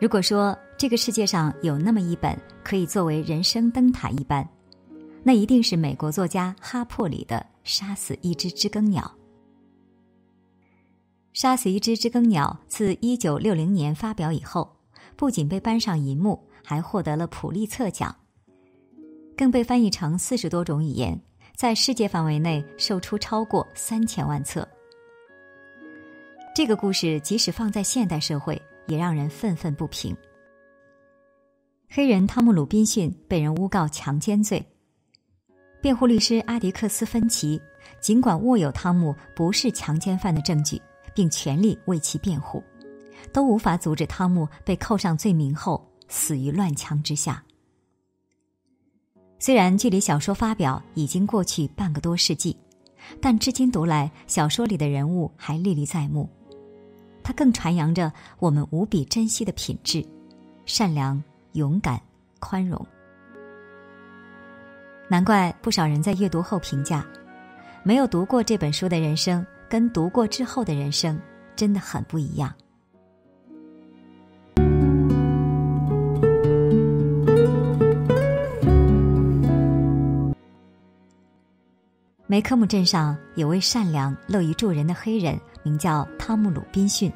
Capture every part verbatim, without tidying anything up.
如果说这个世界上有那么一本可以作为人生灯塔一般，那一定是美国作家哈珀里的《杀死一只知更鸟》。杀死一只知更鸟自一九六零年发表以后，不仅被搬上银幕，还获得了普利策奖，更被翻译成四十多种语言，在世界范围内售出超过三千万册。这个故事即使放在现代社会，也让人愤愤不平。黑人汤姆·鲁滨逊被人诬告强奸罪，辩护律师阿迪克斯·芬奇尽管握有汤姆不是强奸犯的证据，并全力为其辩护，都无法阻止汤姆被扣上罪名后死于乱枪之下。虽然距离小说发表已经过去半个多世纪，但至今读来，小说里的人物还历历在目。它更传扬着我们无比珍惜的品质：善良、勇敢、宽容。难怪不少人在阅读后评价，没有读过这本书的人生跟读过之后的人生真的很不一样。梅科姆镇上有位善良、乐于助人的黑人，名叫汤姆·鲁滨逊。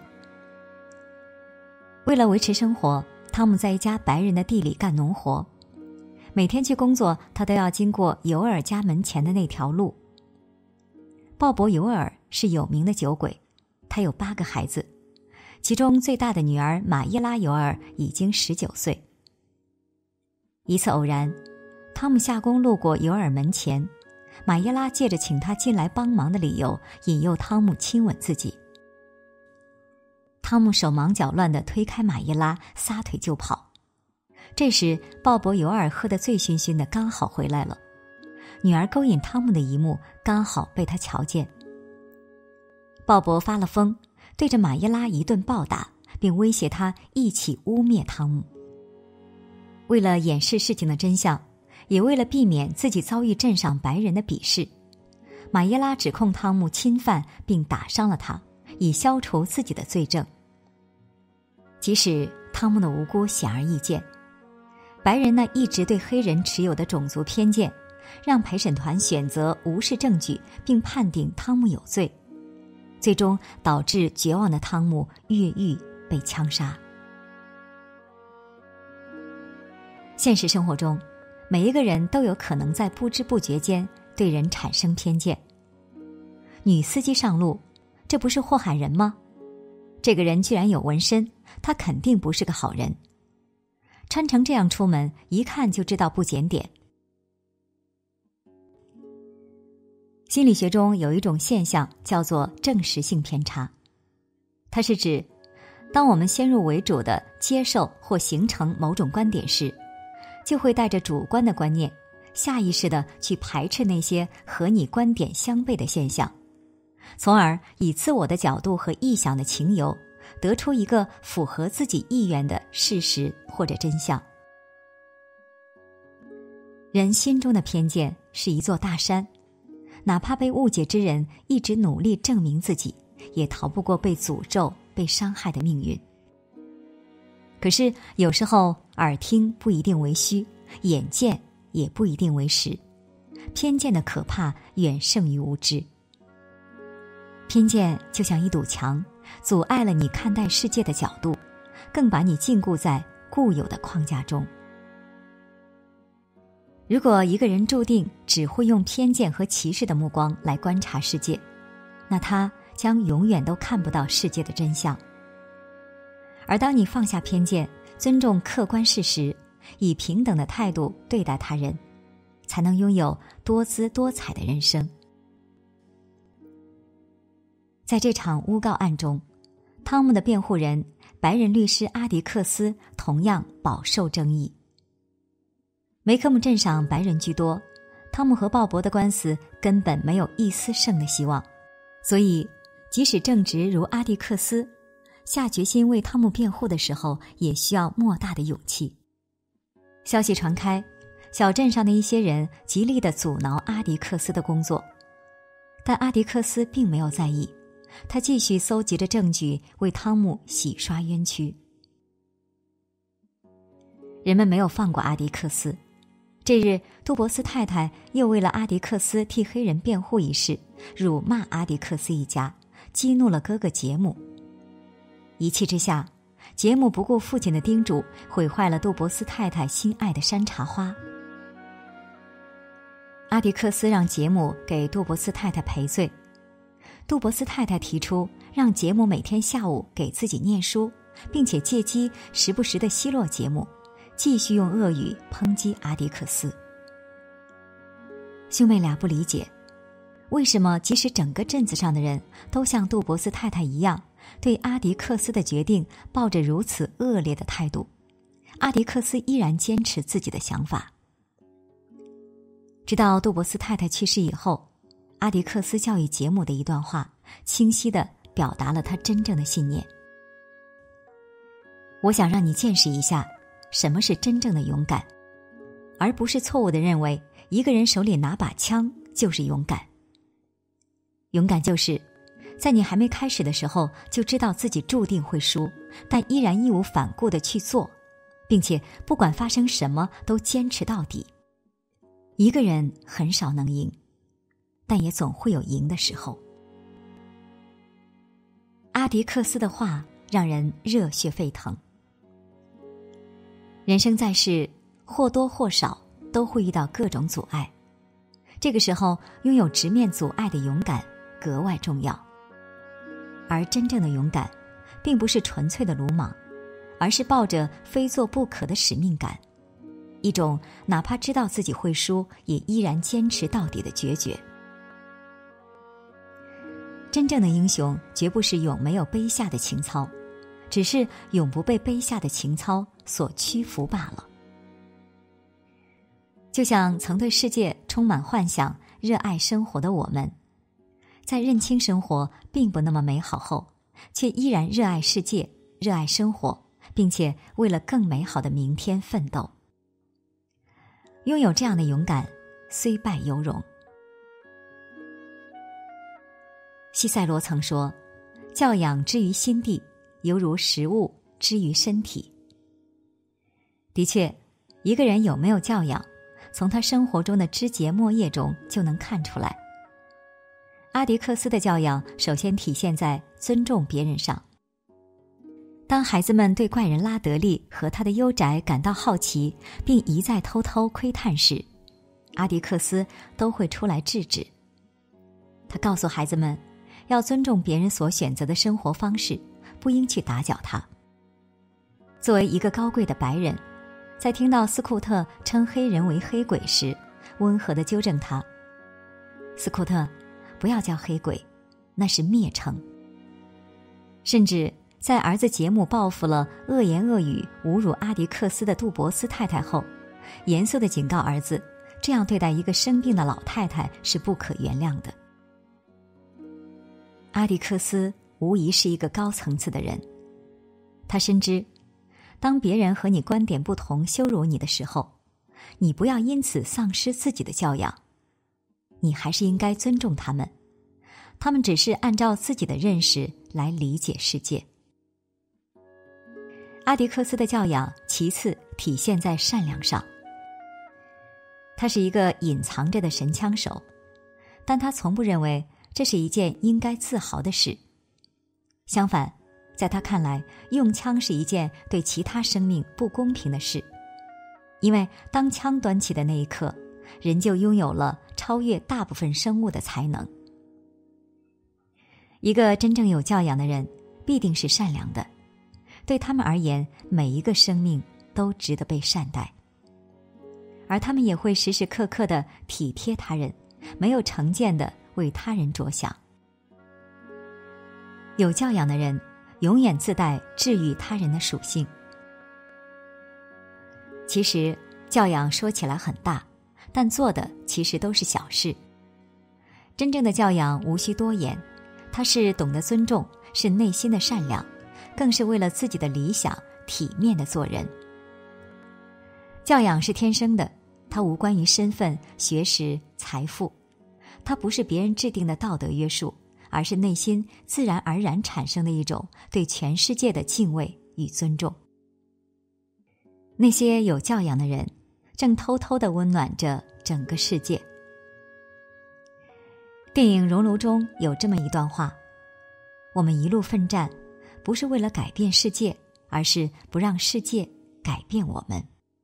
为了维持生活，汤姆在一家白人的地里干农活。每天去工作，他都要经过尤尔家门前的那条路。鲍勃·尤尔是有名的酒鬼，他有八个孩子，其中最大的女儿玛伊拉·尤尔已经十九岁。一次偶然，汤姆下工路过尤尔门前，玛耶拉借着请他进来帮忙的理由，引诱汤姆亲吻自己。汤姆手忙脚乱地推开玛耶拉，撒腿就跑。这时鲍勃·尤尔喝得醉醺醺的，刚好回来了。女儿勾引汤姆的一幕刚好被他瞧见。鲍勃发了疯，对着玛耶拉一顿暴打，并威胁他一起污蔑汤姆。为了掩饰事情的真相，也为了避免自己遭遇镇上白人的鄙视，玛耶拉指控汤姆侵犯并打伤了他，以消除自己的罪证。即使汤姆的无辜显而易见，白人那一直对黑人持有的种族偏见，让陪审团选择无视证据并判定汤姆有罪，最终导致绝望的汤姆越狱被枪杀。现实生活中，每一个人都有可能在不知不觉间对人产生偏见。女司机上路，这不是祸害人吗？这个人居然有纹身，他肯定不是个好人。穿成这样出门，一看就知道不检点。心理学中有一种现象叫做证实性偏差，它是指当我们先入为主地接受或形成某种观点时，就会带着主观的观念，下意识地去排斥那些和你观点相悖的现象，从而以自我的角度和臆想的情由，得出一个符合自己意愿的事实或者真相。人心中的偏见是一座大山，哪怕被误解之人一直努力证明自己，也逃不过被诅咒、被伤害的命运。可是有时候耳听不一定为虚，眼见也不一定为实，偏见的可怕远胜于无知。偏见就像一堵墙，阻碍了你看待世界的角度，更把你禁锢在固有的框架中。如果一个人注定只会用偏见和歧视的目光来观察世界，那他将永远都看不到世界的真相。而当你放下偏见，尊重客观事实，以平等的态度对待他人，才能拥有多姿多彩的人生。在这场诬告案中，汤姆的辩护人白人律师阿迪克斯同样饱受争议。梅科姆镇上白人居多，汤姆和鲍勃的官司根本没有一丝胜的希望，所以即使正直如阿迪克斯下决心为汤姆辩护的时候，也需要莫大的勇气。消息传开，小镇上的一些人极力地阻挠阿迪克斯的工作，但阿迪克斯并没有在意，他继续搜集着证据，为汤姆洗刷冤屈。 人们没有放过阿迪克斯。这日，杜博斯太太又为了阿迪克斯替黑人辩护一事，辱骂阿迪克斯一家，激怒了哥哥杰姆。一气之下，杰姆不顾父亲的叮嘱，毁坏了杜博斯太太心爱的山茶花。阿迪克斯让杰姆给杜博斯太太赔罪。杜博斯太太提出让杰姆每天下午给自己念书，并且借机时不时地奚落杰姆，继续用恶语抨击阿迪克斯。兄妹俩不理解，为什么即使整个镇子上的人都像杜博斯太太一样，对阿迪克斯的决定抱着如此恶劣的态度，阿迪克斯依然坚持自己的想法。直到杜博斯太太去世以后，阿迪克斯教育杰姆的一段话，清晰地表达了他真正的信念。我想让你见识一下什么是真正的勇敢，而不是错误地认为一个人手里拿把枪就是勇敢。勇敢就是在你还没开始的时候就知道自己注定会输，但依然义无反顾地去做，并且不管发生什么都坚持到底。一个人很少能赢，但也总会有赢的时候。阿迪克斯的话让人热血沸腾。人生在世，或多或少都会遇到各种阻碍，这个时候拥有直面阻碍的勇敢格外重要。而真正的勇敢并不是纯粹的鲁莽，而是抱着非做不可的使命感，一种哪怕知道自己会输也依然坚持到底的决绝。真正的英雄绝不是永没有卑下的情操，只是永不被卑下的情操所屈服罢了。就像曾对世界充满幻想、热爱生活的我们，在认清生活并不那么美好后，却依然热爱世界、热爱生活，并且为了更美好的明天奋斗。拥有这样的勇敢，虽败犹荣。西塞罗曾说，教养之于心地，犹如食物之于身体。的确，一个人有没有教养，从他生活中的枝节末叶中就能看出来。阿迪克斯的教养首先体现在尊重别人上。当孩子们对怪人拉德利和他的幽宅感到好奇，并一再偷偷窥探时，阿迪克斯都会出来制止。他告诉孩子们，要尊重别人所选择的生活方式，不应去打搅他。作为一个高贵的白人，在听到斯库特称黑人为黑鬼时，温和地纠正他：斯库特，不要叫黑鬼，那是蔑称。甚至在儿子杰姆报复了恶言恶语侮辱阿迪克斯的杜博斯太太后，严肃地警告儿子，这样对待一个生病的老太太是不可原谅的。阿迪克斯无疑是一个高层次的人，他深知，当别人和你观点不同羞辱你的时候，你不要因此丧失自己的教养，你还是应该尊重他们，他们只是按照自己的认识来理解世界。阿迪克斯的教养其次体现在善良上。他是一个隐藏着的神枪手，但他从不认为这是一件应该自豪的事。相反，在他看来，用枪是一件对其他生命不公平的事，因为当枪端起的那一刻，人就拥有了超越大部分生物的才能。一个真正有教养的人必定是善良的，对他们而言，每一个生命都值得被善待，而他们也会时时刻刻地体贴他人，没有成见地为他人着想。有教养的人永远自带治愈他人的属性。其实教养说起来很大，但做的其实都是小事。真正的教养无需多言，它是懂得尊重，是内心的善良，更是为了自己的理想体面的做人。教养是天生的，它无关于身份、学识、财富，它不是别人制定的道德约束，而是内心自然而然产生的一种对全世界的敬畏与尊重。 那些有教养的人，正偷偷地温暖着整个世界。电影《熔炉》中有这么一段话：我们一路奋战，不是为了改变世界，而是不让世界改变我们。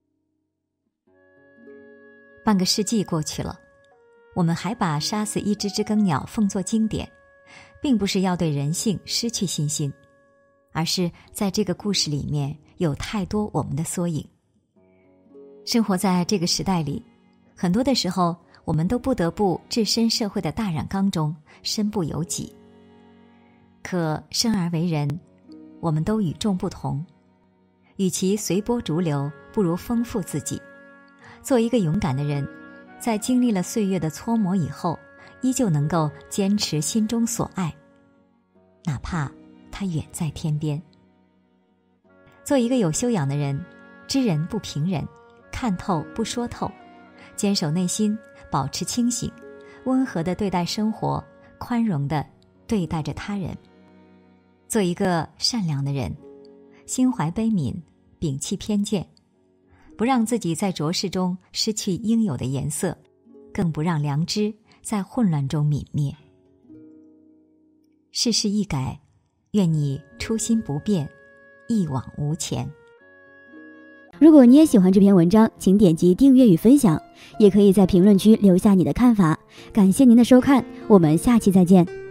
半个世纪过去了，我们还把杀死一只只更鸟奉作经典，并不是要对人性失去信心，而是在这个故事里面有太多我们的缩影。生活在这个时代里，很多的时候我们都不得不置身社会的大染缸中，身不由己。可生而为人，我们都与众不同，与其随波逐流，不如丰富自己。做一个勇敢的人，在经历了岁月的搓磨以后，依旧能够坚持心中所爱，哪怕他远在天边。做一个有修养的人，知人不评人，看透不说透，坚守内心，保持清醒，温和地对待生活，宽容地对待着他人。做一个善良的人，心怀悲悯，摒弃偏见，不让自己在浊世中失去应有的颜色，更不让良知在混乱中泯灭。世事易改，愿你初心不变，一往无前。 如果你也喜欢这篇文章，请点击订阅与分享，也可以在评论区留下你的看法。感谢您的收看，我们下期再见。